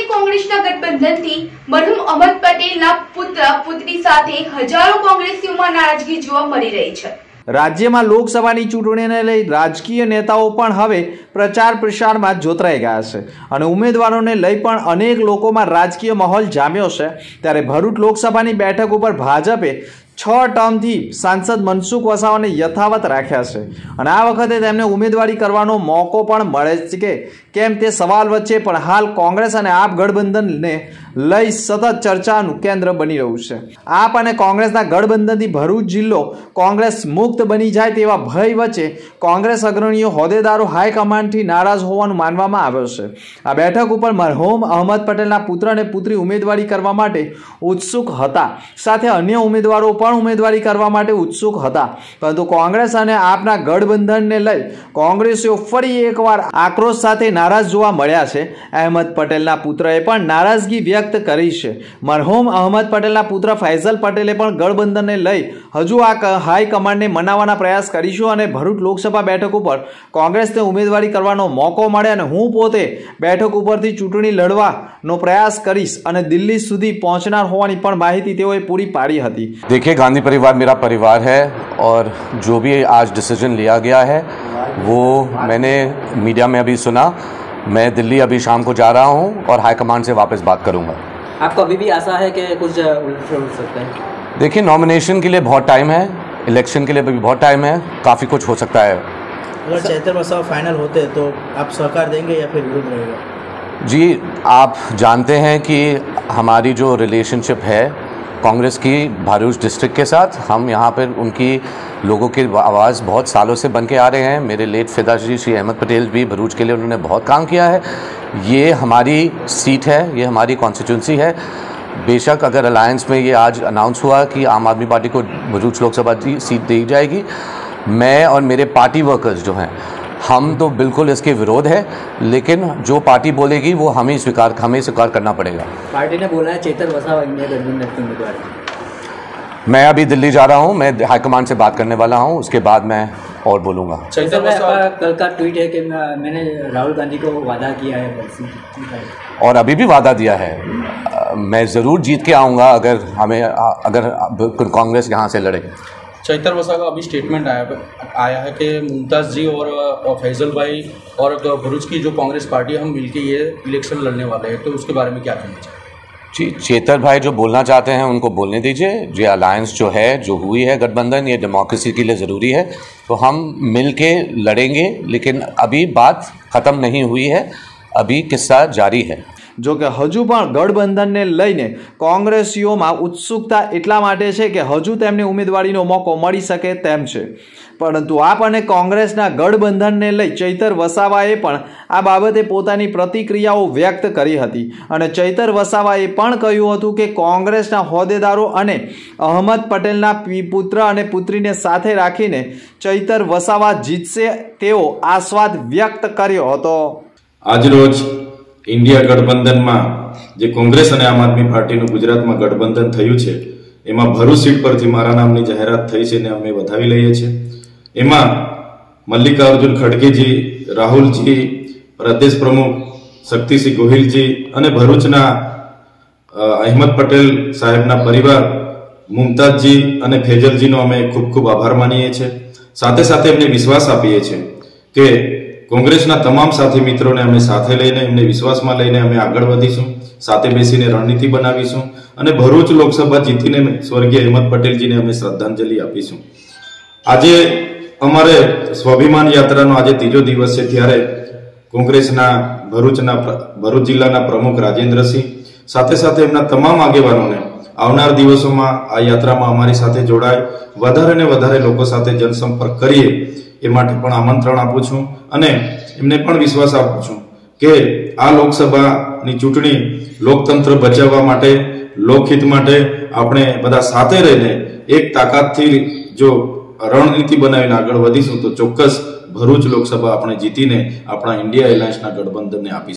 કોંગ્રેસના ગઠબંધનથી મરહુમ અહમદ પટેલના પુત્ર પુત્રી સાથે હજારો કોંગ્રેસીઓમાં નારાજગી જોવા મળી રહી છે। રાજ્યમાં લોકસભાની ચૂંટણીને લઈ રાજકીય નેતાઓ પણ હવે પ્રચાર પ્રસારમાં જોતરાઈ ગયા છે અને ઉમેદવારોને લઈ પણ અનેક લોકોમાં રાજકીય માહોલ જામ્યો છે। ત્યારે ભરૂચ લોકસભાની બેઠક ઉપર ભાજપે 6 ટર્મથી સાંસદ મનસુખ વસાવાને યથાવત રાખ્યા છે અને આ વખતે તેમને ઉમેદવારી કરવાનો મોકો પણ મળે છે કે કેમ તે સવાલ વચ્ચે પણ હાલ કોંગ્રેસ અને આપ ગઠબંધનને લઈ સતત ચર્ચાનું કેન્દ્ર બની રહ્યું છે। આપ અને કોંગ્રેસના ગઠબંધનથી ભરૂચ જિલ્લો કોંગ્રેસ મુક્ત બની જાય તેવા ભય વચ્ચે કોંગ્રેસ અગ્રણીઓ હોદ્દેદારો હાઈકમાન્ડથી નારાજ હોવાનું માનવામાં આવ્યું છે। આ બેઠક ઉપર મરહુમ અહમદ પટેલના પુત્ર અને પુત્રી ઉમેદવારી કરવા માટે ઉત્સુક હતા, સાથે અન્ય ઉમેદવારો પણ ઉમેદવારી કરવા માટે ઉત્સુક હતા, પરંતુ કોંગ્રેસ અને આપના ગઠબંધનને લઈ કોંગ્રેસીઓ ફરી એકવાર આક્રોશ સાથે નારાજ જોવા મળ્યા છે। અહેમદ પટેલના પુત્રએ પણ નારાજગી વ્યક્ત કરી છે। મરહુમ અહમદ પટેલના પુત્ર ફૈઝલ પટેલે પણ ગઠબંધનને લઈ હજુ આ હાઈકમાન્ડને મનાવવાના પ્રયાસ કરીશું અને ભરૂચ લોકસભા બેઠક ઉપર કોંગ્રેસને ઉમેદવારી કરવાનો મોકો મળે અને હું પોતે બેઠક ઉપરથી ચૂંટણી લડવાનો પ્રયાસ કરીશ અને દિલ્હી સુધી પહોંચનાર હોવાની પણ માહિતી તેઓએ પૂરી પાડી હતી। देखिए, गांधी परिवार मेरा परिवार है और जो भी आज डिसीजन लिया गया है वो मैंने मीडिया में अभी सुना। मैं दिल्ली अभी शाम को जा रहा हूँ और हाईकमान से वापस बात करूँगा। आपको अभी भी आशा है कि कुछ उलट सकता है? देखिए, नॉमिनेशन के लिए बहुत टाइम है, इलेक्शन के लिए भी बहुत टाइम है, काफ़ी कुछ हो सकता है। अगर चैतर वसावा फाइनल होते तो आप सहकार देंगे या फिर विरोध रहेगा? जी, आप जानते हैं कि हमारी जो रिलेशनशिप है कांग्रेस की भरूच डिस्ट्रिक्ट के साथ, हम यहाँ पर उनकी लोगों की आवाज़ बहुत सालों से बन के आ रहे हैं। मेरे लेट पिताजी श्री अहमद पटेल भी भरूच के लिए उन्होंने बहुत काम किया है। ये हमारी सीट है, ये हमारी कॉन्स्टिट्यूंसी है। बेशक अगर अलायंस में ये आज अनाउंस हुआ कि आम आदमी पार्टी को भरूच लोकसभा सीट दी जाएगी, मैं और मेरे पार्टी वर्कर्स जो हैं हम तो बिल्कुल इसके विरोध है, लेकिन जो पार्टी बोलेगी वो हमें स्वीकार करना पड़ेगा। पार्टी ने बोला है चेतर वसावा इंडिया गठबंधन के उम्मीदवार है। मैं अभी दिल्ली जा रहा हूँ, मैं हाईकमान से बात करने वाला हूँ, उसके बाद मैं और बोलूँगा। चेतर वसावा कल का ट्वीट है कि मैंने राहुल गांधी को वादा किया है और अभी भी वादा दिया है। मैं ज़रूर जीत के आऊँगा अगर कांग्रेस यहाँ से लड़े। चैतर वसावा का अभी स्टेटमेंट आया है कि मुमताज़ जी और फैजल भाई और भरूच की जो कांग्रेस पार्टी है हम मिलके ये इलेक्शन लड़ने वाले हैं, तो उसके बारे में क्या कहना चाहिए? जी, चेतर भाई जो बोलना चाहते हैं उनको बोलने दीजिए। ये अलायंस जो है, जो हुई है गठबंधन, ये डेमोक्रेसी के लिए ज़रूरी है, तो हम मिल के लड़ेंगे, लेकिन अभी बात ख़त्म नहीं हुई है, अभी किस्सा जारी है। જો કે હજુ પણ ગઠબંધનને લઈને કોંગ્રેસીઓમાં ઉત્સુકતા એટલા માટે છે કે હજુ તેમને ઉમેદવારીનો મોકો મળી શકે તેમ છે, પરંતુ આપ અને કોંગ્રેસના ગઠબંધનને લઈ ચૈતર વસાવાએ પણ આ બાબતે પોતાની પ્રતિક્રિયાઓ વ્યક્ત કરી હતી અને ચૈતર વસાવાએ પણ કહ્યું હતું કે કોંગ્રેસના હોદ્દેદારો અને અહમદ પટેલના પુત્ર અને પુત્રીને સાથે રાખીને ચૈતર વસાવા જીતશે તેવો આશાવાદ વ્યક્ત કર્યો હતો। આજરોજ इंडिया गठबंधन में जो कांग्रेस और आम आदमी पार्टी गुजरात में गठबंधन थयुं छे एमां भरूच सीट परथी मारा नामनी जाहेरात थई छे ने अमे वधावी लईए छे। एमां मल्लिकार्जुन खड़गे जी, राहुल जी, प्रदेश प्रमुख शक्तिसिंह गोहिल जी अने भरूचना अहमद पटेल साहेबना परिवार मुमताज जी अने फैजल जी नो अमे खूब खूब आभार मानीए छे। साथे साथे एमने विश्वास आपीए छे के कांग्रेसना तमाम साथी मित्रों ने अमे साथे लईने एमने विश्वास में लईने अमे आगळ वधीशुं, साथे बेसीने रणनीति बनावीशुं अने भरूच लोकसभा जीतीने स्वर्गीय अहमद पटेल जी ने अमे श्रद्धांजलि आपीशुं। आजे अमारे स्वाभिमान यात्रानो आजे तीजो दिवस छे, त्यारे कांग्रेसना भरूच जिल्लाना प्रमुख राजेन्द्रसिंह साथे साथे एमना तमाम आगेवानोने आवनार दिवसोमां आ यात्रामां अमारी साथे जोडाय वधारे ने वधारे लोको साथे जनसंपर्क करीए ए माटे पण आमंत्रण आपું છું અને એમને પણ વિશ્વાસ આપું છું કે આ લોકસભાની ચૂંટણી લોકતંત્ર બચાવવા માટે, લોકહિત માટે આપણે બધા સાથે રહીને એક તાકાતથી જો રણનીતિ બનાવીને આગળ વધીશું તો ચોક્કસ ભરૂચ લોકસભા આપણે જીતીને આપણા ઇન્ડિયા એલાયન્સના ગઠબંધનને આપીશું।